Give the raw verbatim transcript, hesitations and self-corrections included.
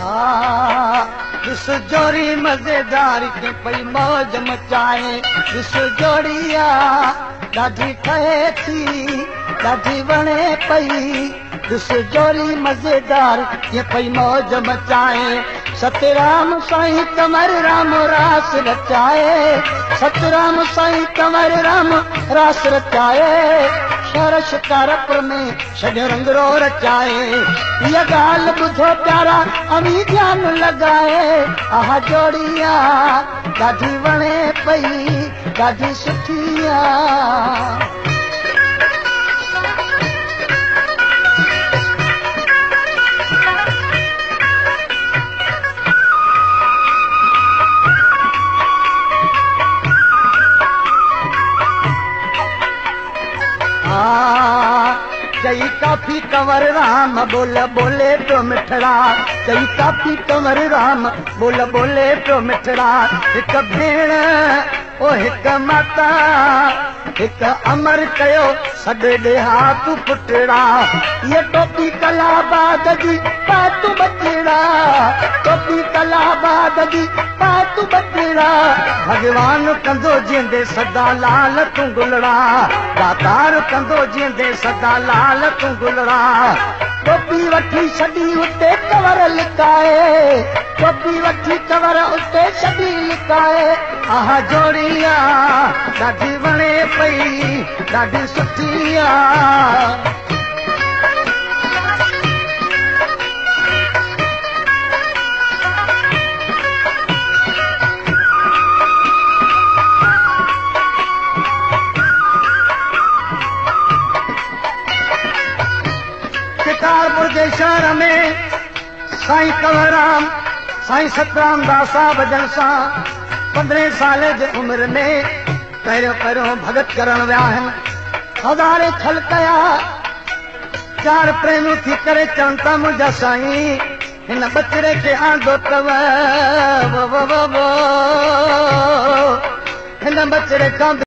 ॾिस जोड़ी मज़ेदार के पई मौज मचाए ॾिस जोड़िया ॾाढी ठहे थी ॾाढी वणे पई ॾिस जोड़ी मज़ेदार के पई मौज मचाए सतराम साईं कंवर राम रास रचाए सतराम साईं कंवर राम रास रचाए शहर शिकारपुर में छॾियो रंगरो रचाए इहा ॻाल्हि ॿुधो प्यारा अमी ध्यान लॻाए आह जोड़िया ॾाढी वणे पई ॾाढी सुठी आहे चई काफी कंवर राम बोल बोले तो मिठड़ा चई काफी कंवर राम बोल बोले तो मिठड़ा हिक भेण ओ हिक माता हिक अमर कयो सॾे ॾेहा तू पुटड़ा ये टोपी कलाबाद जी पातू बचड़ा टोपी कलाबाद जी पातू बचड़ा भगवान कंदो जींदे सदा लाल तू गुलड़ा दातार कंदो जींदे सदा लाल तू गुलड़ा टोपी वठी छॾी उते कंवर लिकाए टोपी वठी कंवर उते छॾी लिकाए आह जोड़िया ॾाढी वणे पई ॾाढी सुठी आहे शिकारपुर जे शहर में साईं कंवरराम साईं सतराम दासा भजन सां पंद्रहें साल जे उमिरि में पहिरियों पहिरियों भगत करण विया आहिनि हज़ारे खल कया चार प्रेमियूं थी करे चवनि था मुंहिंजा साईं हिन बचड़े खे आंदो अथव हिन बचड़े खां